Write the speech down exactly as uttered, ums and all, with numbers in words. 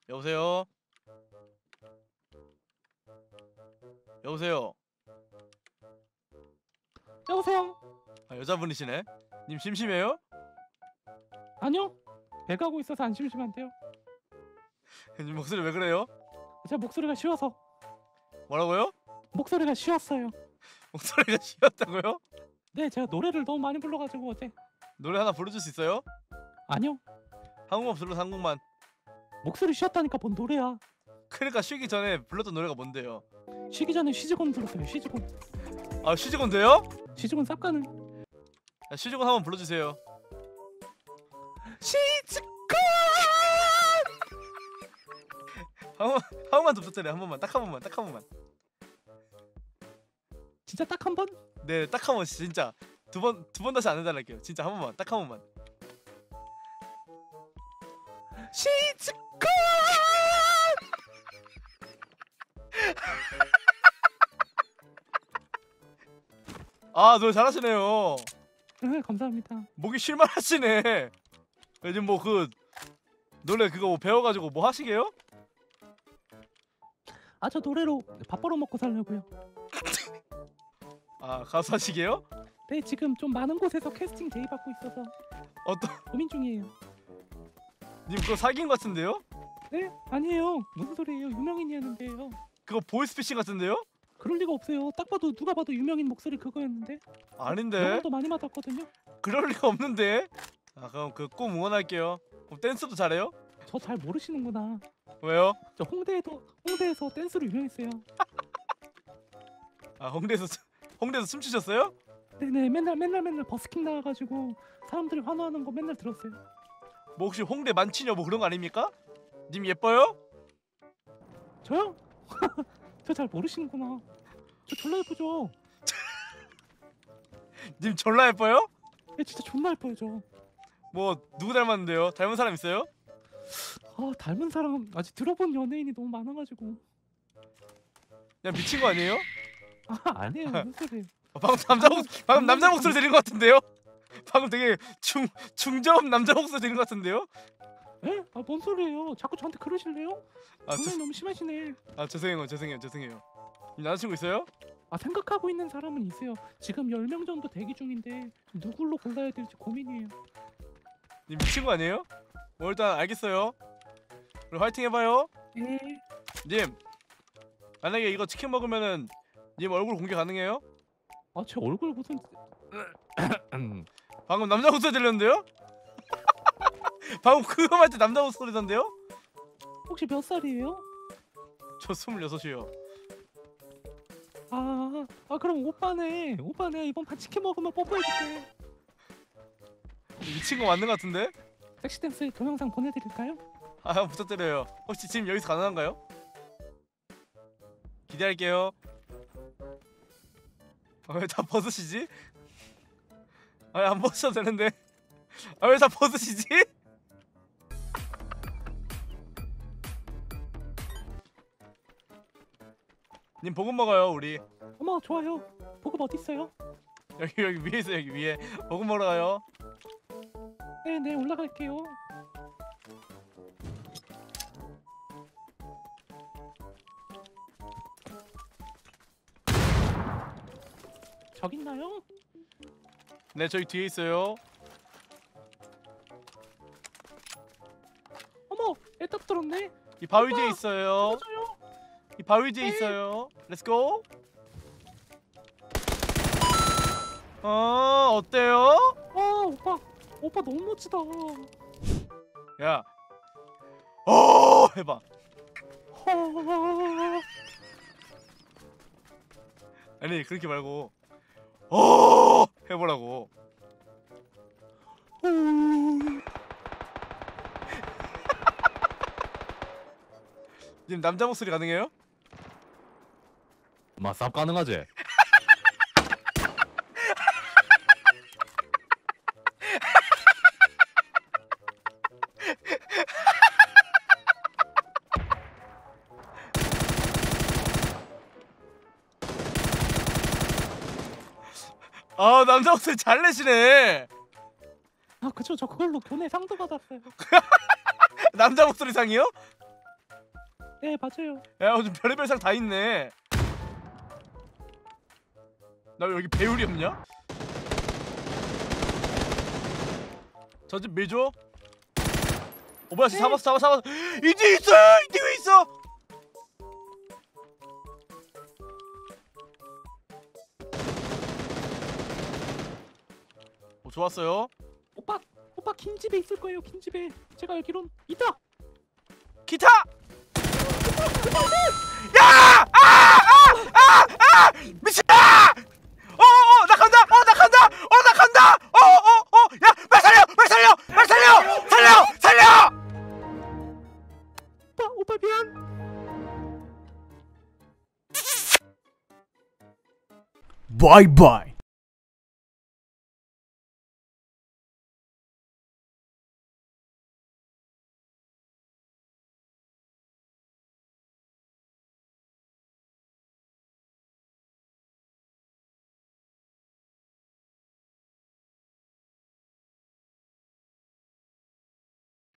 여보세요? 여보세요? 여보세요? 아, 여자분이시네? 님 심심해요? 아니요. 배 가고 있어서 안 심심한데요. 님 목소리 왜 그래요? 제 목소리가 쉬워서. 뭐라고요? 목소리가 쉬웠어요. 목소리가 쉬었다고요? 네, 제가 노래를 너무 많이 불러가지고 어제. 노래 하나 불러줄 수 있어요? 아니요. 한국만 불러서 한국만. 목소리 쉬었다니까 뭔 노래야. 그러니까 쉬기 전에 불렀던 노래가 뭔데요? 쉬기 전에 쉬즈곤 불렀어요. 쉬즈곤. 아, 쉬지곤 돼요? 쉬즈곤 쌉가는. 야, 쉬지곤 한번 불러주세요. 쉬즈곤. 한 번, 한 번만 더 부탁드려요. 한 번만, 딱 한 번만, 딱 한 번만. 진짜 딱 한 번? 네, 딱 한 번, 진짜 두 번, 두 번 다시 안 해달랄게요. 진짜 한 번만, 딱 한 번만. 쉬즈곤. 아, 노래 잘하시네요. 네, 감사합니다. 목이 쉴만하시네. 요즘 뭐 그 노래 그거 뭐 배워가지고 뭐 하시게요? 아, 저 노래로 밥 벌어 먹고 살려고요. 아, 가수 하시게요? 네, 지금 좀 많은 곳에서 캐스팅 제의 받고 있어서 어떤 고민 중이에요. 님 그거 사기인 것 같은데요? 네? 아니에요. 무슨 소리예요? 유명인이었는데요. 그거 보이스피싱 같은데요? 그럴 리가 없어요. 딱 봐도 누가 봐도 유명인 목소리 그거였는데. 아닌데? 영어도 많이 맞았거든요. 그럴 리가 없는데? 아, 그럼 그 꼭 응원할게요. 그럼 댄스도 잘해요? 저 잘 모르시는구나. 왜요? 저 홍대에도 홍대에서 댄스로 유명했어요. 아, 홍대에서 춤- 홍대에서 춤추셨어요? 네네, 맨날 맨날 맨날 버스킹 나와가지고 사람들이 환호하는 거 맨날 들었어요. 뭐 혹시 홍대 만취녀 뭐 그런 거 아닙니까? 님 예뻐요? 저요? 저 잘 모르시는구나. 저 졸라 예쁘죠? 님 졸라 예뻐요? 네, 진짜 존나 예뻐요 저. 뭐 누구 닮았는데요? 닮은 사람 있어요? 아, 닮은 사람 아직 들어본 연예인이 너무 많아가지고. 그냥 미친 거 아니에요? 아, 아니에요. 무슨 소리. 어, 방금 남자 목 방금 남자 목소리 들린 것 같은데요? 방금 되게 중 중저음 남자 목소리 들린 것 같은데요? 에? 아, 뭔 소리예요? 자꾸 저한테 그러실래요? 아, 장난이 저, 너무 심하시네. 아 죄송해요, 죄송해요, 죄송해요. 님 남자친구 있어요? 아, 생각하고 있는 사람은 있어요. 지금 열 명 정도 대기 중인데 누굴로 골라야 될지 고민이에요. 님 미친 거 아니에요? 뭐 일단 알겠어요. 그럼 화이팅 해봐요. 네. 님 만약에 이거 치킨 먹으면은 님 얼굴 공개 가능해요? 아, 제 얼굴 무슨 방금 남자 목소리 들렸는데요? 방금 그거 할 때 남자 목소리던데요? 혹시 몇 살이에요? 저 스물여섯이요. 아, 아 그럼 오빠네. 오빠네 이번 판 치킨 먹으면 뽀뽀해줄게. 미친 거 맞는 것 같은데? 섹시 댄스 동영상 보내드릴까요? 아, 형 부탁드려요. 혹시 지금 여기서 가능한가요? 기대할게요. 아, 왜 다 벗으시지? 아니 안 벗으셔도 되는데. 아, 왜 다 벗으시지? 님 보급 먹어요 우리. 어머, 좋아요. 보급 어디 있어요? 여기 여기 위에 있어, 여기 위에. 보급 먹으러 가요. 네, 네, 올라갈게요. 적 있나요? 네, 저기 뒤에 있어요. 어머, 애딱 들었네. 이 바위 오빠! 뒤에 있어요. 맞아요. 이 바위 뒤에 네. 있어요. 렛츠고. 어, 어때요? 와, 오빠, 오빠 너무 멋지다. 야, 어 해봐. 허... 아니 그렇게 말고 어 해보라고. 지금 남자 목소리 가능해요? 마쌉 가능하지? 아, 남자 목소리 잘 내시네. 아, 그쵸. 저 그걸로 교내 상도 받았어요. 남자 목소리 상이요? 네 맞아요. 야 요즘 별의별 상 다 있네. 나 왜 여기 배율이 없냐? 저 집 밀줘. 어 뭐야 잡았어 잡았어 잡았어. 이 뒤에 있어 이 뒤에 있어. 어 좋았어요. 오빠 오빠 긴 집에 있을 거예요. 긴 집에 제가 알기론 있다. 기타! 야! 아! 아! 아! 아! 미친아! 어, 어, 나 간다! 어, 나 간다! 어, 나 간다! 어, 어, 어! 야, 말 살려! 말 살려! 말 살려! 살려! 살려! 오빠 오빠 미안. Bye bye.